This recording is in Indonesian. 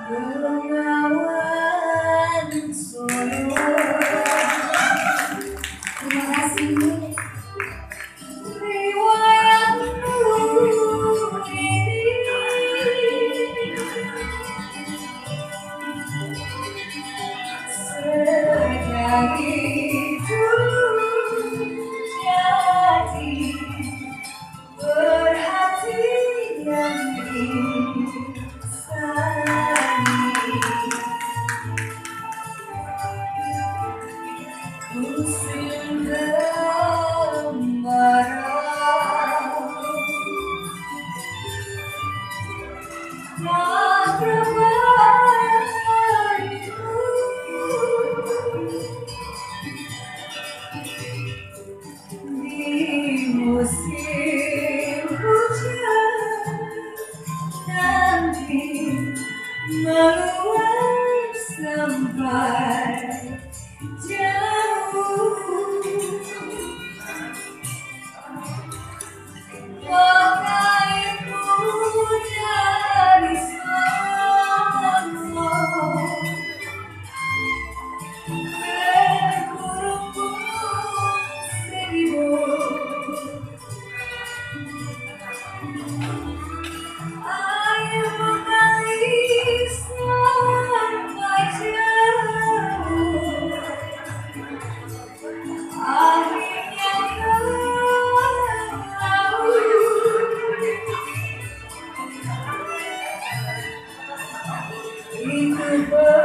Bengawan Solo. Terima kasih. Riwayatmu ini sejak itu jadi perhatian musim kemarau tak berbahayanya di musim hujan nanti meluap sampai jauh. Pakaimu dari sono berkurung seribu. Air mengalir sampai jauh. Akhirnya kau itu